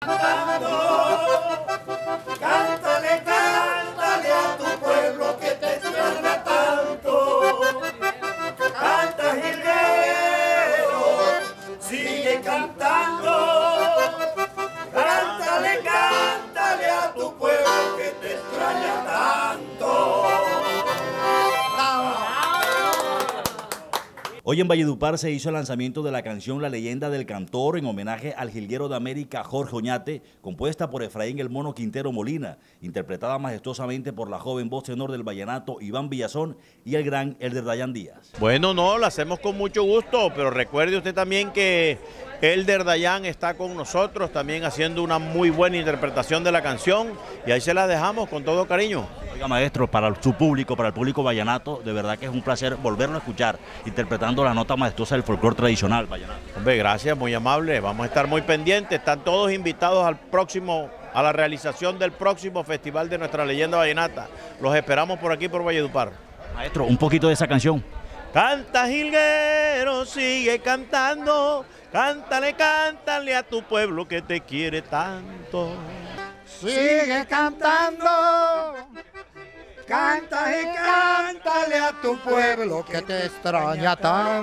Cántale, cántale a tu pueblo que te extraña tanto. Canta, jilguero, sigue cantando. Cántale, cántale a tu pueblo que te extraña tanto. Hoy en Valledupar se hizo el lanzamiento de la canción La Leyenda del Cantor en homenaje al jilguero de América Jorge Oñate, compuesta por Efraín el Mono Quintero Molina, interpretada majestuosamente por la joven voz tenor del vallenato Iván Villazón y el gran Elder Dayan Díaz. Bueno, no, lo hacemos con mucho gusto, pero recuerde usted también que Elder Dayan está con nosotros también haciendo una muy buena interpretación de la canción y ahí se la dejamos con todo cariño. Oiga, maestro, para su público, para el público vallenato, de verdad que es un placer volverlo a escuchar interpretando la nota majestuosa del folclore tradicional vallenato. Hombre, gracias, muy amable, vamos a estar muy pendientes, están todos invitados a la realización del próximo festival de nuestra leyenda vallenata. Los esperamos por aquí, por Valledupar. Maestro, un poquito de esa canción. Canta, jilguero, sigue cantando, cántale, cántale a tu pueblo que te quiere tanto. Sigue cantando, canta y cántale a tu pueblo que te extraña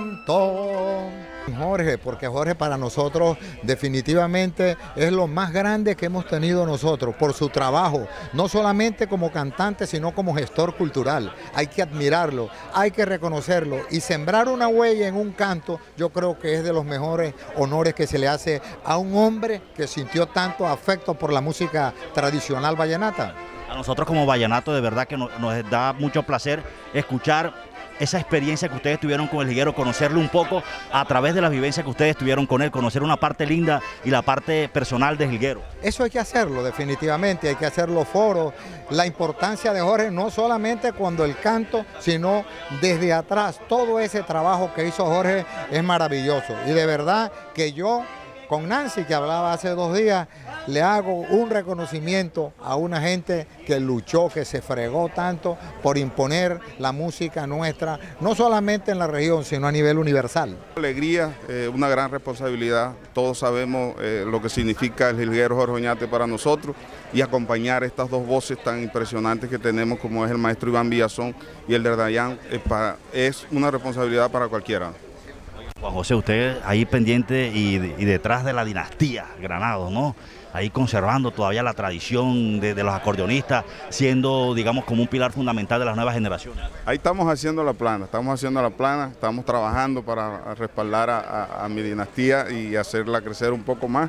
tanto. Jorge, porque Jorge para nosotros definitivamente es lo más grande que hemos tenido nosotros por su trabajo, no solamente como cantante sino como gestor cultural. Hay que admirarlo, hay que reconocerlo y sembrar una huella en un canto, yo creo que es de los mejores honores que se le hace a un hombre que sintió tanto afecto por la música tradicional vallenata. A nosotros como vallenato de verdad que nos da mucho placer escuchar esa experiencia que ustedes tuvieron con el jilguero, conocerlo un poco a través de las vivencias que ustedes tuvieron con él, conocer una parte linda y la parte personal del jilguero. Eso hay que hacerlo definitivamente, hay que hacer los foros, la importancia de Jorge no solamente cuando el canto, sino desde atrás, todo ese trabajo que hizo Jorge es maravilloso y de verdad que yo con Nancy, que hablaba hace 2 días, le hago un reconocimiento a una gente que luchó, que se fregó tanto por imponer la música nuestra, no solamente en la región, sino a nivel universal. Alegría, una gran responsabilidad, todos sabemos lo que significa el jilguero Jorge Oñate para nosotros y acompañar estas 2 voces tan impresionantes que tenemos como es el maestro Iván Villazón y el de Dayan, es una responsabilidad para cualquiera. Juan José, usted ahí pendiente y detrás de la dinastía Granados, ¿no? Ahí conservando todavía la tradición de los acordeonistas, siendo, digamos, como un pilar fundamental de las nuevas generaciones. Ahí estamos haciendo la plana, estamos trabajando para respaldar a mi dinastía y hacerla crecer un poco más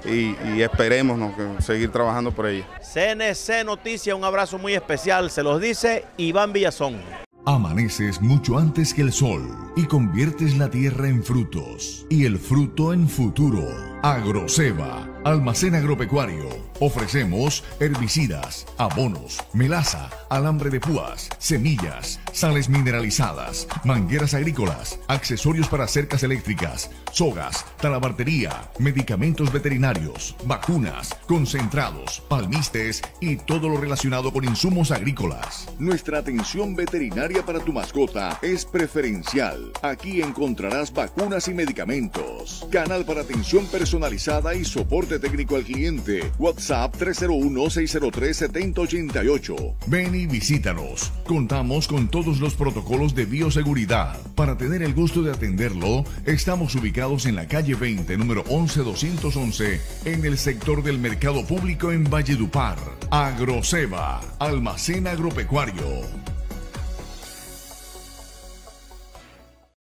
y esperemos, ¿no?, seguir trabajando por ella. CNC Noticias, un abrazo muy especial, se los dice Iván Villazón. Amaneces mucho antes que el sol y conviertes la tierra en frutos y el fruto en futuro. Agroceba, almacén agropecuario. Ofrecemos herbicidas, abonos, melaza, alambre de púas, semillas, sales mineralizadas, mangueras agrícolas, accesorios para cercas eléctricas, sogas, talabartería, medicamentos veterinarios, vacunas, concentrados, palmistes y todo lo relacionado con insumos agrícolas. Nuestra atención veterinaria para tu mascota es preferencial. Aquí encontrarás vacunas y medicamentos. Canal para atención personalizada y soporte técnico al cliente. WhatsApp 301-603-7088. Ven y visítanos. Contamos con todos los protocolos de bioseguridad. Para tener el gusto de atenderlo, estamos ubicados en la calle 20, número 11211, en el sector del Mercado Público en Valledupar. Agroceba, almacén agropecuario.